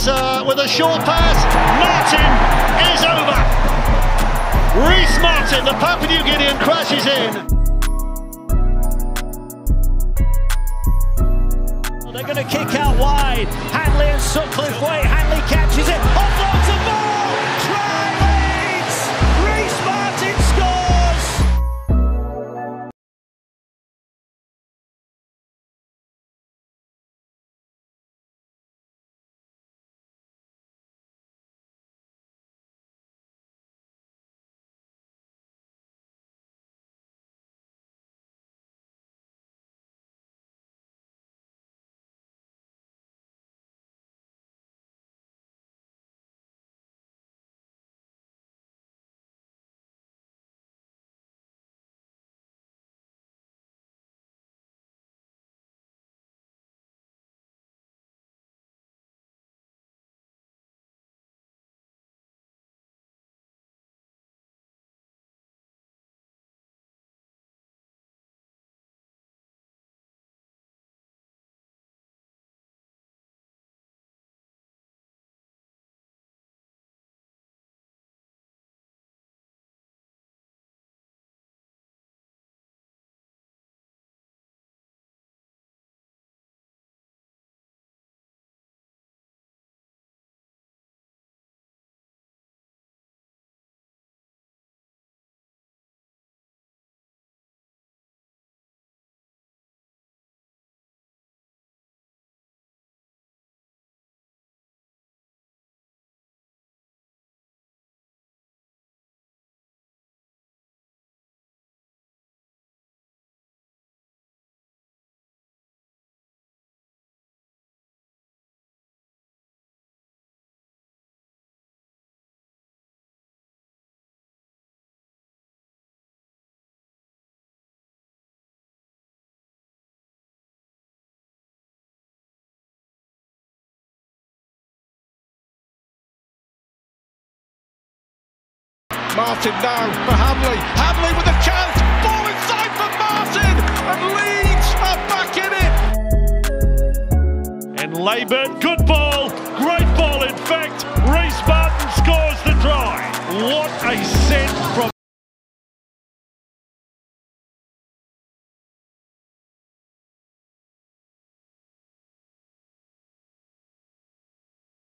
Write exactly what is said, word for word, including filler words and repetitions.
Rhyse uh, with a short pass. Martin is over. Rhyse Martin, the Papua New Guinean, crashes in. They're going to kick out wide. Hanley and Sutcliffe wait. Hanley catches it. Offloads the ball. Try leads. Rhyse Martin scores. Martin now for Hamley. Hamley with a chance. Ball inside for Martin. And Leeds are back in it. In Labour, good ball. Great ball, in fact. Rhyse Martin.